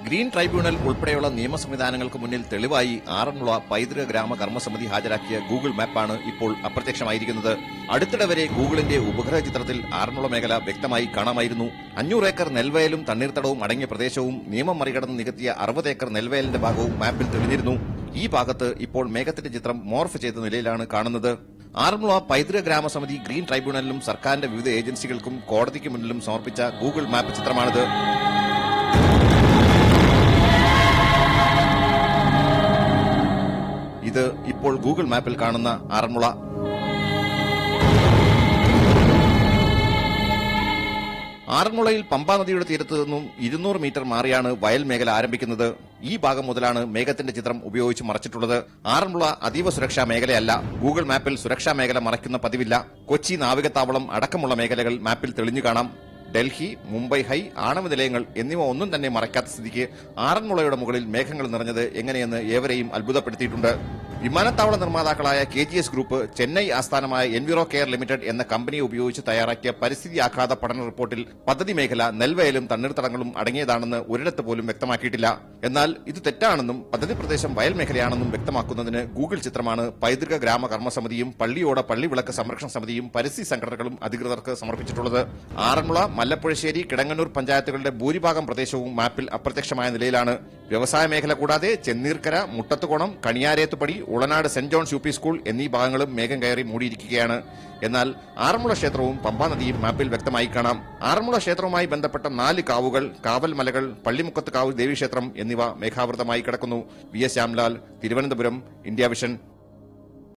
Green tribunal ഉൾപ്പെടെയുള്ള നിയമ സംവിധാനങ്ങൾക്ക് മുന്നിൽ തെളിവായി ആറന്മുള പൈതൃക ഗ്രാമ കർമ്മസമിതി ഹാജരാക്കിയ ഗൂഗിൾ മാപ്പാണ് ഇപ്പോൾ അപ്രത്യക്ഷമായിരിക്കുന്നത്. അടുത്തിടെ വരെ ഗൂഗിളിന്റെ ഉപഗ്രഹ ചിത്രത്തിൽ ആറന്മുള മേഖല വ്യക്തമായി കാണാമായിരുന്നു. 500 ഏക്കർ നെൽവയലും തണ്ണീർത്തടവും അടങ്ങിയ പ്രദേശവും നിയമം മറികടന്ന് നികത്തിയ 60 ഏക്കർ നെൽവയലിന്റെ ഭാഗവും മാപ്പിൽ തെളിഞ്ഞിരുന്നു. ഈ ഭാഗത്ത് ഇപ്പോൾ മേഘത്തിന്റെ ചിത്രം മോർഫ് ചെയ്ത നിലയിലാണ് കാണുന്നത്. ആറന്മുള പൈതൃക ഗ്രാമസമിതി ഗ്രീൻ ട്രൈബ്യൂണലിനും സർക്കാരിന്റെ വിവിധ ഏജൻസികൾക്കും കോടതിക്ക് മുന്നിലും സമർപ്പിച്ച ഗൂഗിൾ മാപ്പ് ചിത്രമാണിത്. ഇത് ഇപ്പോൾ ഗൂഗിൾ മാപ്പിൽ കാണുന്ന ആറന്മുള. ആറന്മുളയിൽ പമ്പാ നദിയുടെ തീരത്ത് നിന്നും 200 മീറ്റർ മാറിയാണ് വയൽ മേഖല ആരംഭിക്കുന്നത്. ഈ ഭാഗം മുതലാണ് മേഘത്തിന്റെ ചിത്രം ഉപയോഗിച്ച് മറച്ചിട്ടുള്ളത്. ആറന്മുള അതീവ സുരക്ഷാ മേഖലയല്ല. ഗൂഗിൾ മാപ്പിൽ സുരക്ഷാ മേഖല മറയ്ക്കുന്ന പതിവില്ല. കൊച്ചി നാവികത്താവളം അടക്കമുള്ള മേഖലകൾ മാപ്പിൽ തെളിഞ്ഞു കാണാം. ഡൽഹി, മുംബൈ ഹൈ, ആണവ നിലയങ്ങൾ എന്നിവ ഒന്നും തന്നെ മറയ്ക്കാത്ത സ്ഥിതിക്ക് ആറന്മുളയുടെ മുകളിൽ മേഘങ്ങൾ നിറഞ്ഞത് എങ്ങനെയെന്ന് ഏവരെയും അത്ഭുതപ്പെടുത്തിയിട്ടുണ്ട്. വിമാനത്താവള നിർമ്മാതാക്കളായ KGS ഗ്രൂപ്പ് ചെന്നൈ ആസ്ഥാനമായ എൻവിറോ കെയർ ലിമിറ്റഡ് എന്ന കമ്പനിയെ ഉപയോഗിച്ച് തയ്യാറാക്കിയ പരിസ്ഥിതി ആഘാത പഠന റിപ്പോർട്ടിൽ പദ്ധതി മേഖല നെൽവയലും തണ്ണീർത്തടങ്ങളും അടങ്ങിയതാണെന്ന് ഒരിടത്ത് പോലും വ്യക്തമാക്കിയിട്ടില്ല. എന്നാൽ ഇത് തെറ്റാണെന്നും പദ്ധതി പ്രദേശം വയൽ മേഖലയാണെന്നും വ്യക്തമാക്കുന്നതിന് ഗൂഗിൾ ചിത്രമാണ് പൈതൃക ഗ്രാമ കർമ്മസമിതിയും പള്ളിയോട പള്ളിവിളക്ക് സംരക്ഷണ സമിതിയും പരിസ്ഥിതി സംഘടനകളും അധികൃതർക്ക് സമർപ്പിച്ചിട്ടുള്ളത്. ആറന്മുള, മല്ലപ്പുഴശ്ശേരി, കിടങ്ങന്നൂർ പഞ്ചായത്തുകളുടെ ഭൂരിഭാഗം പ്രദേശവും മാപ്പിൽ അപ്രത്യക്ഷമായ നിലയിലാണ്. വ്യവസായ മേഖല കൂടാതെ Chenneerkara, Muttathukonam, Kaniyarethupadi, Ulanad saint John's UP school എന്നീ ഭാഗങ്ങളും മേഘം കയറി മൂടിയിരിക്കുകയാണ്. എന്നാൽ ആറന്മുള ക്ഷേത്രവും പമ്പാ നദിയും മാപ്പിൽ വ്യക്തമായി കാണാം. ആറന്മുള ക്ഷേത്രവുമായി ബന്ധപ്പെട്ട 4 കാവുകൾ, കാവൽ മലകൾ, പള്ളിമുക്കത്ത് കാവ് ദേവീക്ഷേത്രം എന്നിവ മേഘാവൃതമായി കിടക്കുന്നു. VS Shyamlal, Thiruvananthapuram, India vision.